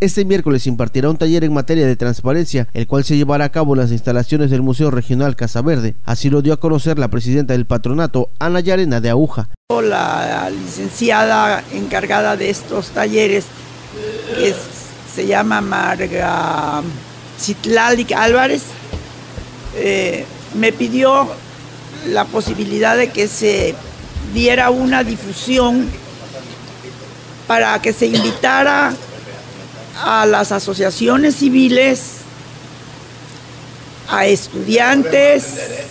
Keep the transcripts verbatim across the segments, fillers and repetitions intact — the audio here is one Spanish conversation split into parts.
Este miércoles se impartirá un taller en materia de transparencia, el cual se llevará a cabo en las instalaciones del Museo Regional Casa Verde. Así lo dio a conocer la presidenta del patronato, Ana Yarena de Aúja. La licenciada encargada de estos talleres, que es, se llama Marga Citlalic Álvarez, eh, me pidió la posibilidad de que se diera una difusión para que se invitara a las asociaciones civiles, a estudiantes,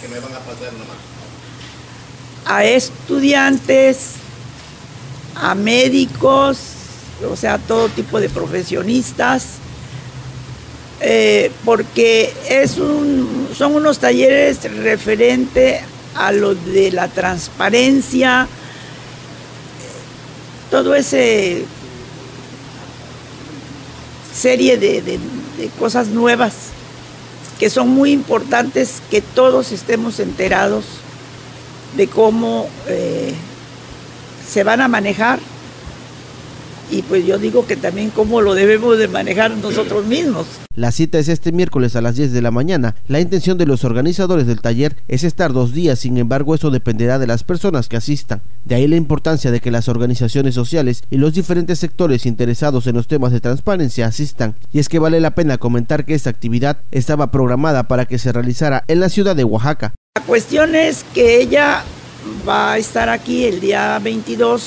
a estudiantes, a médicos, o sea, todo tipo de profesionistas, eh, porque es un, son unos talleres referente a lo de la transparencia, todo ese serie de, de, de cosas nuevas que son muy importantes que todos estemos enterados de cómo eh, se van a manejar, y pues yo digo que también cómo lo debemos de manejar nosotros mismos. La cita es este miércoles a las diez de la mañana. La intención de los organizadores del taller es estar dos días, sin embargo eso dependerá de las personas que asistan. De ahí la importancia de que las organizaciones sociales y los diferentes sectores interesados en los temas de transparencia asistan. Y es que vale la pena comentar que esta actividad estaba programada para que se realizara en la ciudad de Oaxaca. La cuestión es que ella va a estar aquí el día veintidós,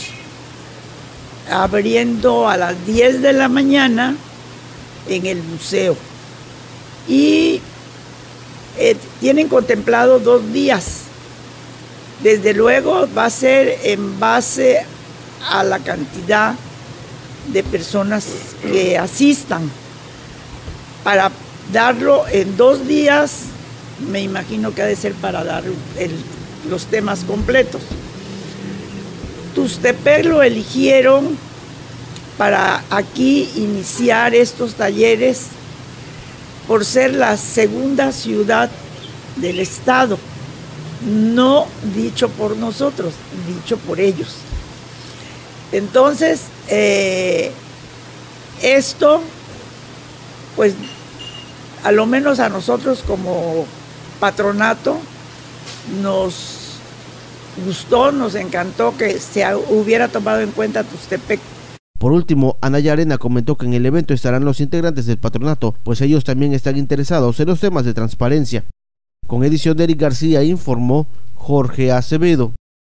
abriendo a las diez de la mañana en el museo, y eh, tienen contemplado dos días. Desde luego va a ser en base a la cantidad de personas que asistan. Para darlo en dos días, me imagino que ha de ser para dar el, los temas completos. Tuxtepec lo eligieron para aquí iniciar estos talleres por ser la segunda ciudad del estado, no dicho por nosotros, dicho por ellos. Entonces, eh, esto, pues, a lo menos a nosotros como patronato, nos gustó, nos encantó que se hubiera tomado en cuenta Tuxtepec. Por último, Ana Yarena comentó que en el evento estarán los integrantes del patronato, pues ellos también están interesados en los temas de transparencia. Con edición de Eric García informó Jorge Acevedo.